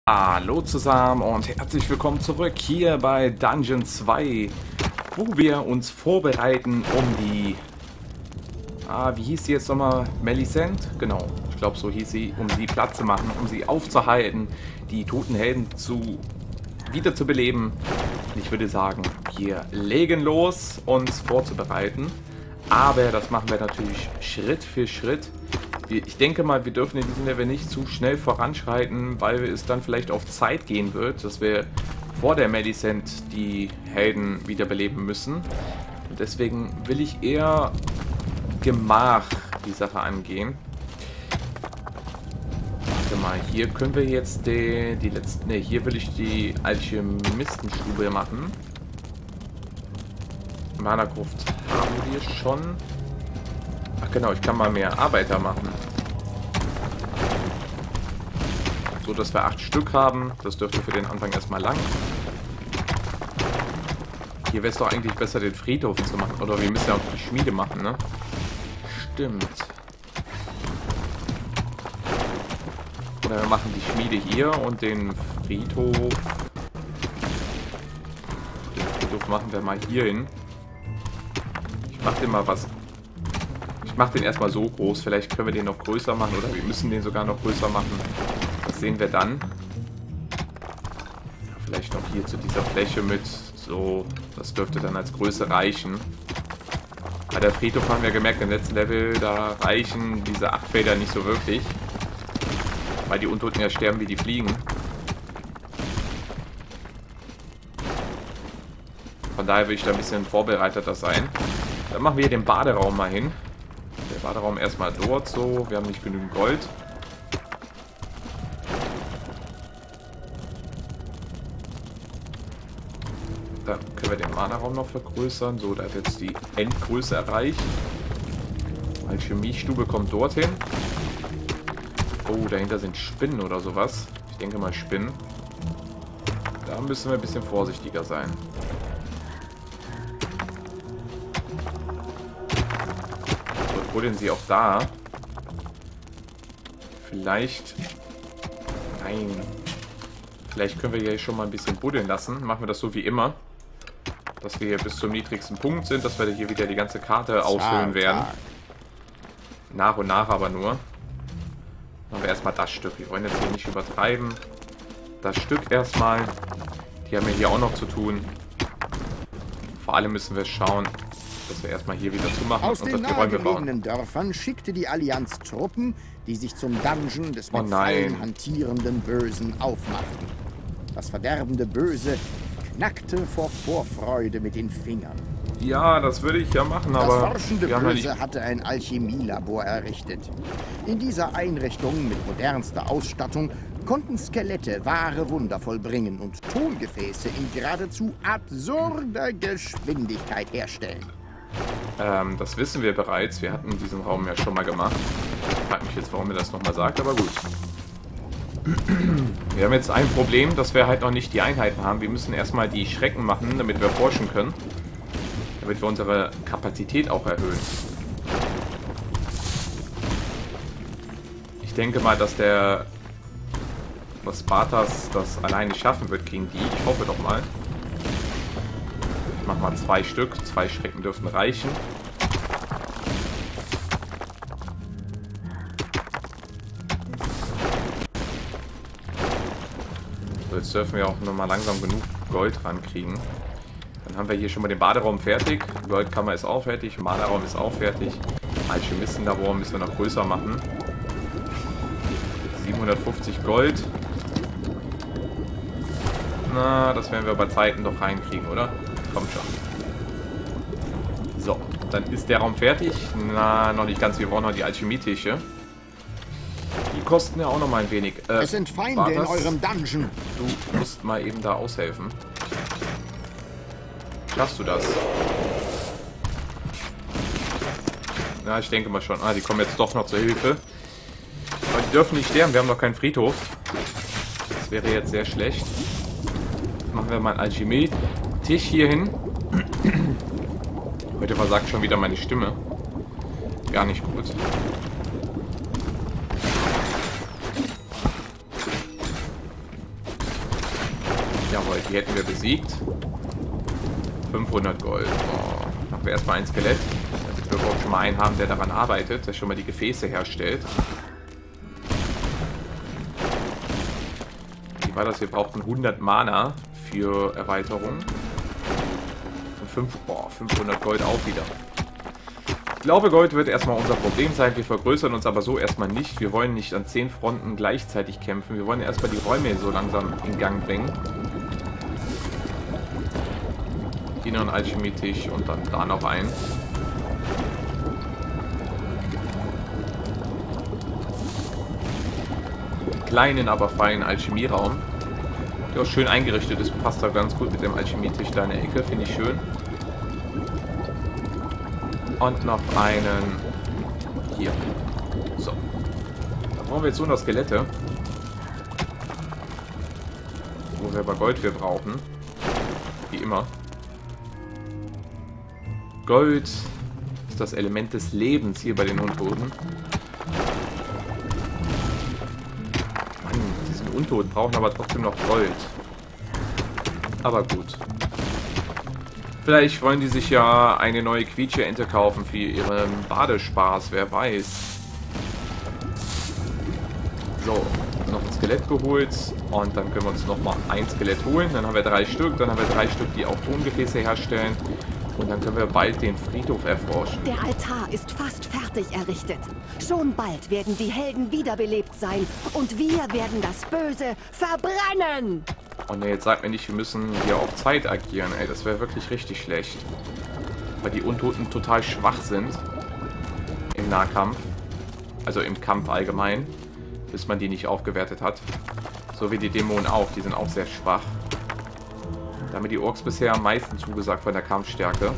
Hallo zusammen und herzlich willkommen zurück hier bei Dungeon 2, wo wir uns vorbereiten um die... wie hieß sie jetzt nochmal? Melisent? Genau, ich glaube so hieß sie, um sie platt zu machen, um sie aufzuhalten, die toten Helden wieder zu beleben. Ich würde sagen, wir legen los, uns vorzubereiten, aber das machen wir natürlich Schritt für Schritt. Ich denke mal, wir dürfen in diesem Level nicht zu schnell voranschreiten, weil es dann vielleicht auf Zeit gehen wird, dass wir vor der Melisent die Helden wiederbeleben müssen. Und deswegen will ich eher Gemach die Sache angehen. Warte mal, hier können wir jetzt die letzten... Ne, hier will ich die Alchemistenstube machen. Mana-Gruft haben wir schon. Ach genau, ich kann mal mehr Arbeiter machen. So, dass wir 8 Stück haben. Das dürfte für den Anfang erstmal lang. Hier wäre es doch eigentlich besser, den Friedhof zu machen. Oder wir müssen ja auch die Schmiede machen, ne? Stimmt. Oder wir machen die Schmiede hier und den Friedhof... Den Friedhof machen wir mal hier hin. Ich mache den mal was... Ich mache den erstmal so groß. Vielleicht können wir den noch größer machen oder wir müssen den sogar noch größer machen. Das sehen wir dann. Ja, vielleicht noch hier zu dieser Fläche mit. So, das dürfte dann als Größe reichen. Bei der Friedhof haben wir gemerkt, im letzten Level, da reichen diese 8 Felder nicht so wirklich. Weil die Untoten ja sterben wie die Fliegen. Von daher will ich da ein bisschen vorbereiteter sein. Dann machen wir hier den Baderaum mal hin. Der Baderaum erstmal dort so. Wir haben nicht genügend Gold. Dann können wir den Mana-Raum noch vergrößern. So, da hat jetzt die Endgröße erreicht. Alchemiestube kommt dorthin. Oh, dahinter sind Spinnen oder sowas. Ich denke mal Spinnen. Da müssen wir ein bisschen vorsichtiger sein. Buddeln sie auch da. Vielleicht... Nein. Vielleicht können wir hier schon mal ein bisschen buddeln lassen. Machen wir das so wie immer. Dass wir hier bis zum niedrigsten Punkt sind. Dass wir hier wieder die ganze Karte ausfüllen werden. Nach und nach aber nur. Machen wir erstmal das Stück. Wir wollen jetzt hier nicht übertreiben. Das Stück erstmal. Die haben wir hier auch noch zu tun. Vor allem müssen wir schauen, dass wir erstmal hier wieder zumachen und den die Räume bauen. nahegelegenen Dörfern schickte die Allianz Truppen, die sich zum Dungeon des mit Pfeilen hantierenden Bösen aufmachten. Das verderbende Böse knackte vor Vorfreude mit den Fingern. Ja, das würde ich ja machen, aber... Das forschende Böse hatte ein Alchemielabor errichtet. In dieser Einrichtung mit modernster Ausstattung konnten Skelette wahre Wunder vollbringen und Tongefäße in geradezu absurder Geschwindigkeit herstellen. Das wissen wir bereits. Wir hatten diesen Raum ja schon mal gemacht. Ich frage mich jetzt, warum er das nochmal sagt, aber gut. Wir haben jetzt ein Problem, dass wir halt noch nicht die Einheiten haben. Wir müssen erstmal die Schrecken machen, damit wir forschen können. Damit wir unsere Kapazität auch erhöhen. Ich denke mal, dass Spartas das alleine schaffen wird gegen die. Ich hoffe doch mal. Ich mache mal 2 Stück. 2 Schrecken dürften reichen. So, jetzt dürfen wir auch nochmal langsam genug Gold rankriegen. Dann haben wir hier schon mal den Baderaum fertig. Goldkammer ist auch fertig. Mana-Raum ist auch fertig. Alchemistenlabor müssen wir noch größer machen. 750 Gold. Na, das werden wir bei Zeiten doch reinkriegen, oder? Kommt schon. So, dann ist der Raum fertig. Na, noch nicht ganz. Wir brauchen noch die Alchemietische. Die kosten ja auch noch mal ein wenig. Es sind Feinde in eurem Dungeon. Du musst mal eben da aushelfen. Schaffst du das? Na, ich denke mal schon. Die kommen jetzt doch noch zur Hilfe. Aber die dürfen nicht sterben. Wir haben noch keinen Friedhof. Das wäre jetzt sehr schlecht. Machen wir mal einen Alchemie-Tisch hier hin. Heute versagt schon wieder meine Stimme. Gar nicht gut. Jawohl, die hätten wir besiegt. 500 Gold. Oh, machen wir erstmal ein Skelett, damit wir überhaupt schon mal einen haben, der daran arbeitet, der schon mal die Gefäße herstellt. Wie war das? Wir brauchten 100 Mana für Erweiterung. Und 500 Gold auch wieder. Ich glaube, Gold wird erstmal unser Problem sein. Wir vergrößern uns aber so erstmal nicht. Wir wollen nicht an 10 Fronten gleichzeitig kämpfen. Wir wollen erstmal die Räume so langsam in Gang bringen. Hier noch ein Alchemietisch und dann da noch ein. Kleinen, aber feinen Alchemieraum. Der auch schön eingerichtet ist. Passt da ganz gut mit dem Alchemietisch da in der Ecke. Finde ich schön. Und noch einen hier. So. Da brauchen wir jetzt nur noch Skelette. Wo wir aber Gold für brauchen. Wie immer. Gold ist das Element des Lebens hier bei den Untoten. Mann, die sind untot, brauchen aber trotzdem noch Gold. Aber gut. Vielleicht wollen die sich ja eine neue Quietsche-Ente kaufen für ihren Badespaß, wer weiß. So, noch ein Skelett geholt und dann können wir uns nochmal ein Skelett holen. Dann haben wir 3 Stück, dann haben wir 3 Stück, die auch Tongefäße herstellen. Und dann können wir bald den Friedhof erforschen. Der Altar ist fast fertig errichtet. Schon bald werden die Helden wiederbelebt sein und wir werden das Böse verbrennen. Oh ne, jetzt sagt mir nicht, wir müssen hier auf Zeit agieren, ey. Das wäre wirklich richtig schlecht. Weil die Untoten total schwach sind. Im Nahkampf. Also im Kampf allgemein. Bis man die nicht aufgewertet hat. So wie die Dämonen auch. Die sind auch sehr schwach. Da haben mir die Orks bisher am meisten zugesagt von der Kampfstärke.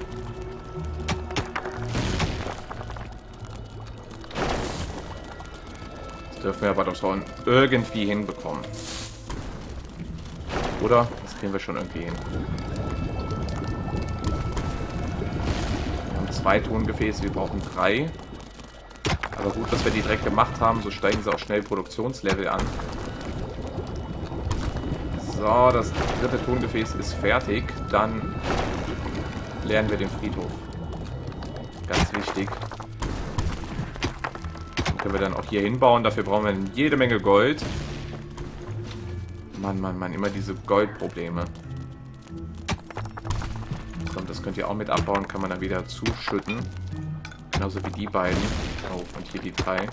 Das dürfen wir aber doch schon irgendwie hinbekommen. Oder? Das kriegen wir schon irgendwie hin. Wir haben 2 Tongefäße, wir brauchen 3. Aber gut, dass wir die direkt gemacht haben, so steigen sie auch schnell Produktionslevel an. So, das 3. Tongefäß ist fertig. Dann leeren wir den Friedhof. Ganz wichtig. Den können wir dann auch hier hinbauen. Dafür brauchen wir jede Menge Gold. Mann, Mann, Mann, immer diese Goldprobleme. Komm, das könnt ihr auch mit abbauen. Kann man dann wieder zuschütten. Genauso wie die beiden. Oh, und hier die 3.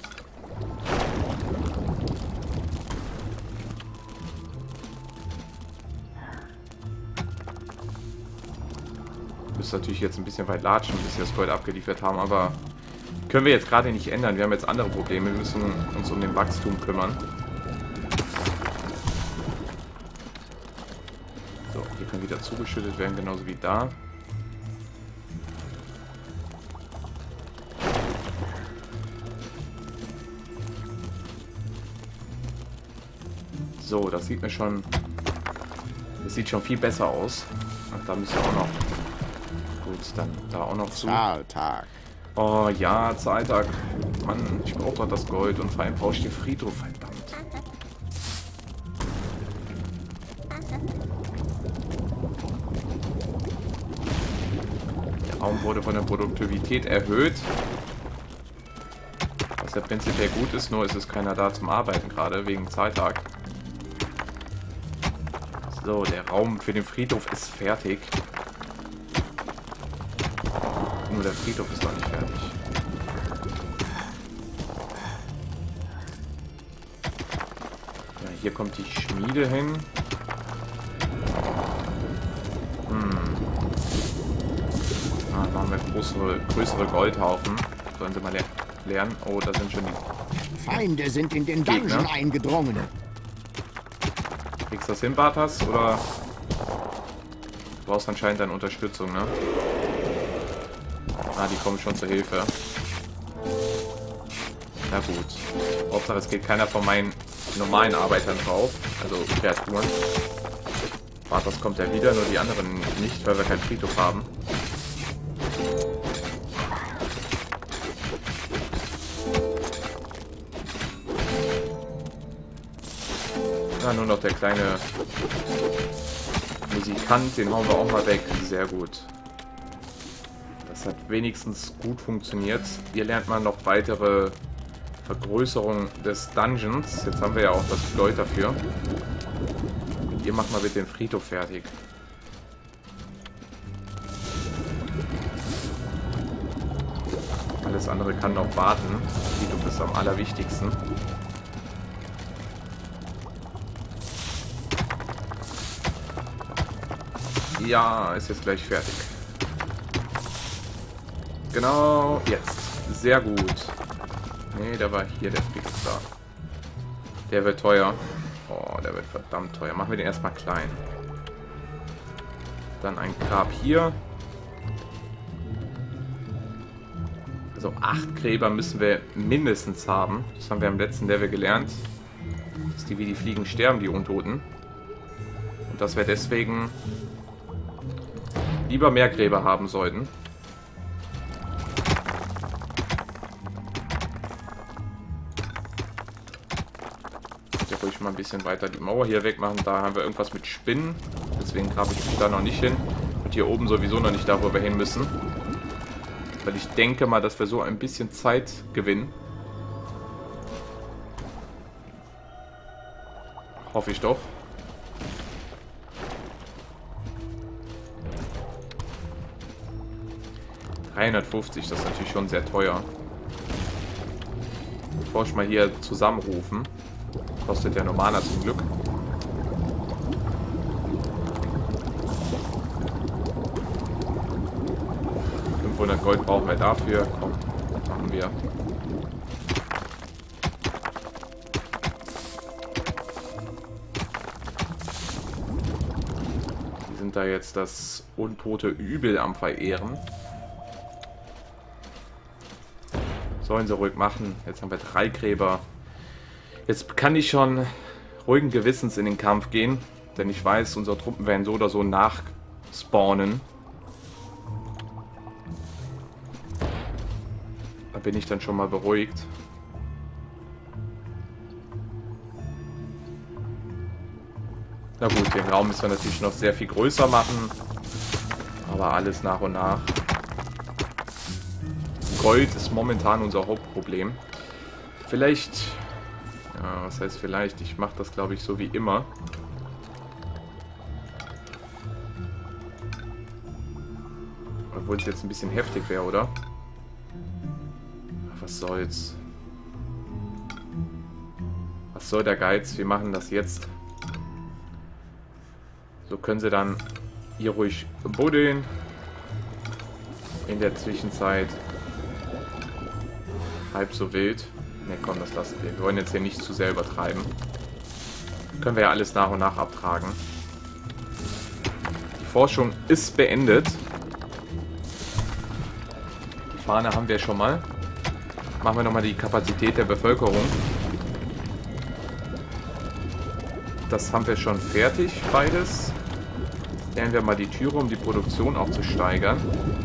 Müsste natürlich jetzt ein bisschen weit latschen, bis wir das Gold abgeliefert haben, aber können wir jetzt gerade nicht ändern. Wir haben jetzt andere Probleme. Wir müssen uns um den Wachstum kümmern. So, hier können wieder zugeschüttet werden, genauso wie da. So, das sieht mir schon... Das sieht schon viel besser aus. Ach, da müssen wir auch noch... Gut, dann da auch noch zu. Zahltag. Oh ja, Zahltag. Mann, ich brauche doch das Gold und vor allem brauche ich den Friedhof, verdammt. Der Raum wurde von der Produktivität erhöht. Was ja prinzipiell gut ist, nur ist es keiner da zum Arbeiten gerade, wegen Zahltag. So, der Raum für den Friedhof ist fertig. Nur der Friedhof ist noch nicht fertig. Ja, hier kommt die Schmiede hin. Ah, machen wir größere Goldhaufen. Sollen sie mal lernen. Oh, da sind schon die Feinde sind in den Dungeon eingedrungen. Kriegst du das hin, Bartas? Oder du brauchst anscheinend dann Unterstützung, ne? Ah, die kommen schon zur Hilfe. Na gut. Hauptsache, es geht keiner von meinen normalen Arbeitern drauf. Also Kreaturen. Bartas kommt ja wieder, nur die anderen nicht, weil wir keinen Friedhof haben. Ja, nur noch der kleine Musikant, den hauen wir auch mal weg. Sehr gut. Das hat wenigstens gut funktioniert. Hier lernt man noch weitere Vergrößerung des Dungeons. Jetzt haben wir ja auch das Gold dafür. Und ihr macht mal bitte den Friedhof fertig. Alles andere kann noch warten. Friedhof ist am allerwichtigsten. Ja, ist jetzt gleich fertig. Genau, jetzt. Sehr gut. Nee, der war hier, der Friedhof da. Der wird teuer. Oh, der wird verdammt teuer. Machen wir den erstmal klein. Dann ein Grab hier. Also 8 Gräber müssen wir mindestens haben. Das haben wir im letzten Level gelernt. Dass die wie die Fliegen sterben, die Untoten. Und dass wir deswegen lieber mehr Gräber haben sollten. Hier ruhig mal ein bisschen weiter die Mauer hier wegmachen. Da haben wir irgendwas mit Spinnen. Deswegen grabe ich mich da noch nicht hin. Und hier oben sowieso noch nicht da, wo wir hin müssen. Weil ich denke mal, dass wir so ein bisschen Zeit gewinnen. Hoffe ich doch. $350, das ist natürlich schon sehr teuer. Bevor ich mal hier zusammenrufen. Kostet ja normaler zum Glück. Gold brauchen wir dafür. Komm, machen wir. Die sind da jetzt das untote Übel am Verehren. Sollen sie ruhig machen. Jetzt haben wir 3 Gräber. Jetzt kann ich schon ruhigen Gewissens in den Kampf gehen. Denn ich weiß, unsere Truppen werden so oder so nachspawnen. Da bin ich dann schon mal beruhigt. Na gut, den Raum müssen wir natürlich noch sehr viel größer machen. Aber alles nach und nach. Gold ist momentan unser Hauptproblem. Vielleicht... Ja, was heißt vielleicht? Ich mache das, glaube ich, so wie immer. Obwohl es jetzt ein bisschen heftig wäre, oder? Was soll's? Was soll der Geiz? Wir machen das jetzt. So können sie dann hier ruhig buddeln. In der Zwischenzeit halb so wild. Ne, komm, das lassen wir. Wir wollen jetzt hier nicht zu sehr übertreiben. Können wir ja alles nach und nach abtragen. Die Forschung ist beendet. Die Fahne haben wir schon mal. Machen wir nochmal die Kapazität der Bevölkerung. Das haben wir schon fertig, beides. Lernen wir mal die Türe, um die Produktion auch zu steigern.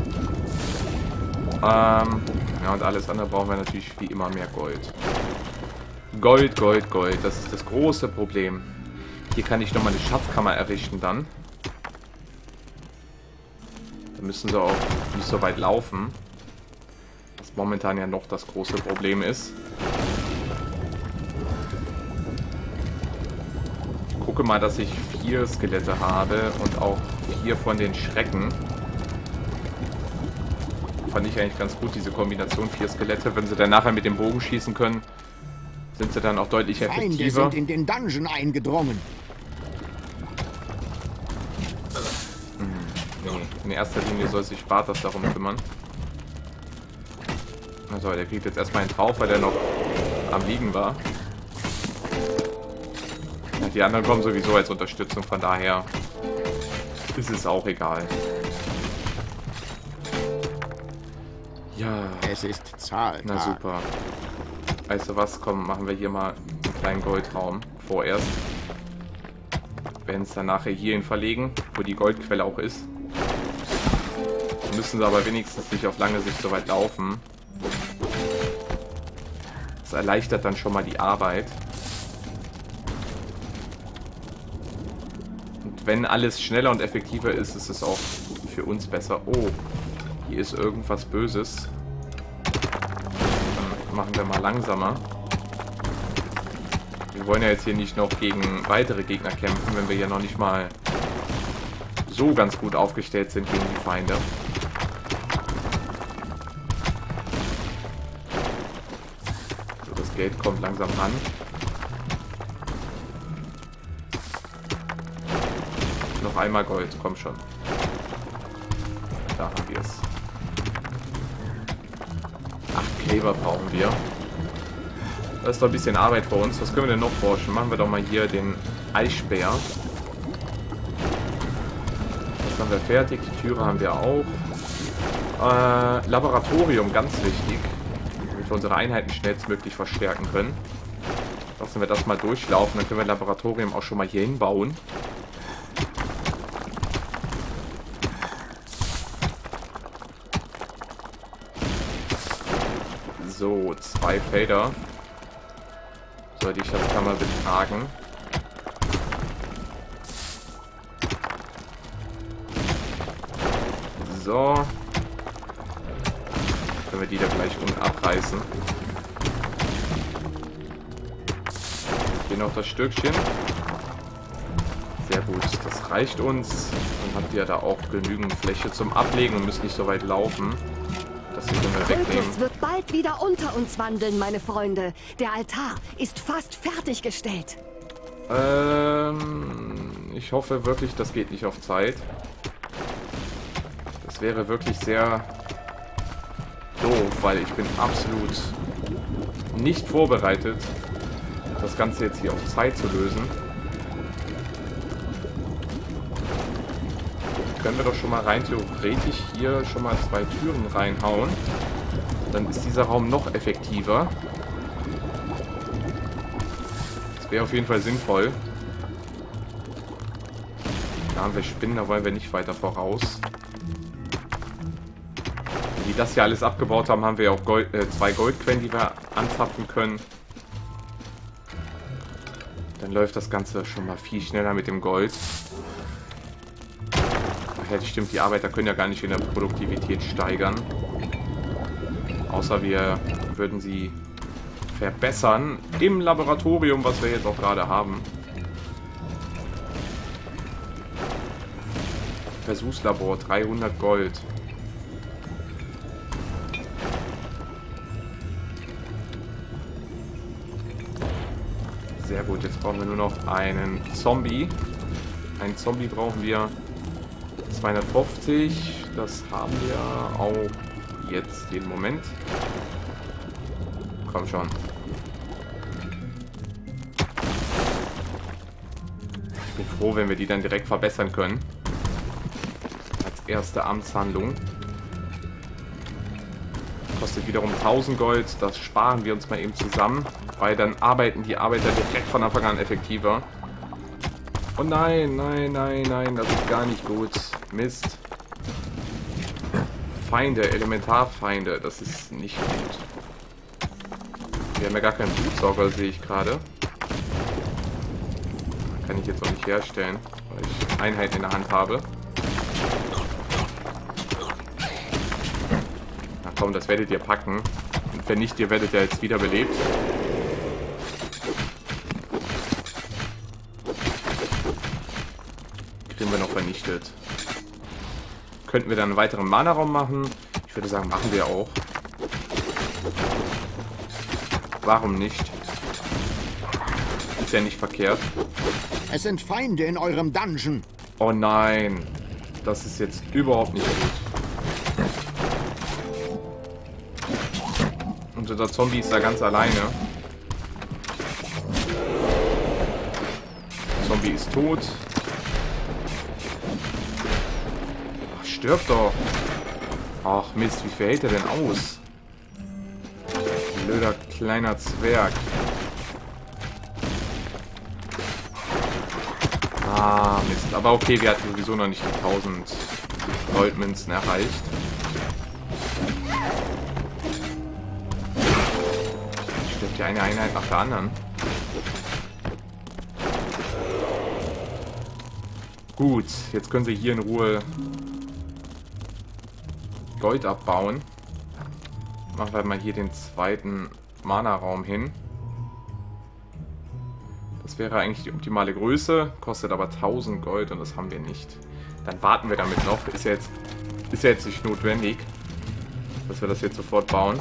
Ja, und alles andere brauchen wir natürlich wie immer mehr Gold. Gold, Gold, Gold. Das ist das große Problem. Hier kann ich nochmal eine Schatzkammer errichten dann. Da müssen sie auch nicht so weit laufen. Was momentan ja noch das große Problem ist. Ich gucke mal, dass ich 4 Skelette habe und auch 4 von den Schrecken. Fand ich eigentlich ganz gut, diese Kombination 4 Skelette. Wenn sie dann nachher mit dem Bogen schießen können, sind sie dann auch deutlich effektiver. Feinde sind in den Dungeon eingedrungen. Nee, in erster Linie soll sich Spartas darum kümmern. Also, der kriegt jetzt erstmal einen drauf, weil der noch am Liegen war. Ja, die anderen kommen sowieso als Unterstützung, von daher ist es auch egal. Ja. Es ist Zahltag. Na super. Weißt du was? Komm, machen wir hier mal einen kleinen Goldraum vorerst. Werden es dann nachher hierhin verlegen, wo die Goldquelle auch ist. Müssen sie aber wenigstens nicht auf lange Sicht so weit laufen. Das erleichtert dann schon mal die Arbeit. Und wenn alles schneller und effektiver ist, ist es auch für uns besser. Oh, hier ist irgendwas Böses. Dann machen wir mal langsamer. Wir wollen ja jetzt hier nicht noch gegen weitere Gegner kämpfen, wenn wir ja noch nicht mal so ganz gut aufgestellt sind gegen die Feinde. So, das Geld kommt langsam ran. Noch einmal Gold, komm schon. Da haben wir es. 8 Kleber brauchen wir. Das ist doch ein bisschen Arbeit für uns. Was können wir denn noch forschen? Machen wir doch mal hier den Eisbär. Das haben wir fertig. Die Türe haben wir auch. Laboratorium, ganz wichtig. Damit wir unsere Einheiten schnellstmöglich verstärken können. Lassen wir das mal durchlaufen. Dann können wir Laboratorium auch schon mal hier hinbauen. So, 2 Felder. Soll die Schatzkammer betragen. So. Können wir die da gleich unten abreißen. Hier noch das Stückchen. Sehr gut, das reicht uns. Dann habt ihr da auch genügend Fläche zum Ablegen und müsst nicht so weit laufen. Das hier können wir wegnehmen. Kultus wird bald wieder unter uns wandeln, meine Freunde. Der Altar ist fast fertiggestellt. Ich hoffe wirklich, das geht nicht auf Zeit. Das wäre wirklich sehr doof, weil ich bin absolut nicht vorbereitet, das Ganze jetzt hier auf Zeit zu lösen. Können wir doch schon mal rein theoretisch hier schon mal 2 Türen reinhauen. Dann ist dieser Raum noch effektiver. Das wäre auf jeden Fall sinnvoll. Da haben wir Spinnen, da wollen wir nicht weiter voraus. Wenn die das hier alles abgebaut haben, haben wir ja auch 2 Goldquellen, die wir anzapfen können. Dann läuft das Ganze schon mal viel schneller mit dem Gold. Ja, das stimmt, die Arbeiter können ja gar nicht in der Produktivität steigern. Außer wir würden sie verbessern im Laboratorium, was wir jetzt auch gerade haben. Versuchslabor, 300 Gold. Sehr gut, jetzt brauchen wir nur noch einen Zombie. Einen Zombie brauchen wir. 250, das haben wir auch jetzt jeden Moment. Komm schon. Ich bin froh, wenn wir die dann direkt verbessern können. Als erste Amtshandlung. Kostet wiederum 1000 Gold, das sparen wir uns mal eben zusammen, weil dann arbeiten die Arbeiter direkt von Anfang an effektiver. Oh nein, nein, nein, nein, das ist gar nicht gut. Mist. Feinde, Elementarfeinde, das ist nicht gut. Wir haben ja gar keinen Blutsauger, sehe ich gerade. Kann ich jetzt auch nicht herstellen, weil ich Einheiten in der Hand habe. Na komm, das werdet ihr packen. Und wenn nicht, ihr werdet ja jetzt wiederbelebt. Kriegen wir noch vernichtet. Könnten wir dann einen weiteren Mana-Raum machen? Ich würde sagen, machen wir auch. Warum nicht? Ist ja nicht verkehrt. Es sind Feinde in eurem Dungeon. Oh nein. Das ist jetzt überhaupt nicht gut. Und unser Zombie ist da ganz alleine. Der Zombie ist tot. Ach, stirb doch. Ach Mist, wie viel hält er denn aus? Blöder kleiner Zwerg. Ah, Mist. Aber okay, wir hatten sowieso noch nicht die 1000 Goldmünzen erreicht. Stirbt ja eine Einheit nach der anderen. Gut, jetzt können wir hier in Ruhe Gold abbauen. Machen wir mal hier den zweiten Mana-Raum hin. Das wäre eigentlich die optimale Größe, kostet aber 1000 Gold und das haben wir nicht. Dann warten wir damit noch, ist ja jetzt nicht notwendig, dass wir das jetzt sofort bauen.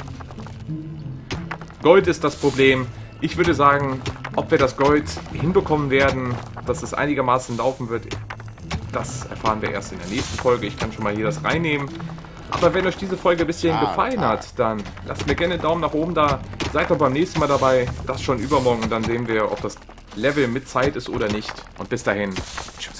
Gold ist das Problem. Ich würde sagen, ob wir das Gold hinbekommen werden, dass es einigermaßen laufen wird, das erfahren wir erst in der nächsten Folge. Ich kann schon mal hier das reinnehmen. Aber wenn euch diese Folge ein bisschen gefallen hat, dann lasst mir gerne einen Daumen nach oben da. Seid doch beim nächsten Mal dabei. Das schon übermorgen und dann sehen wir, ob das Level mit Zeit ist oder nicht. Und bis dahin, tschüss.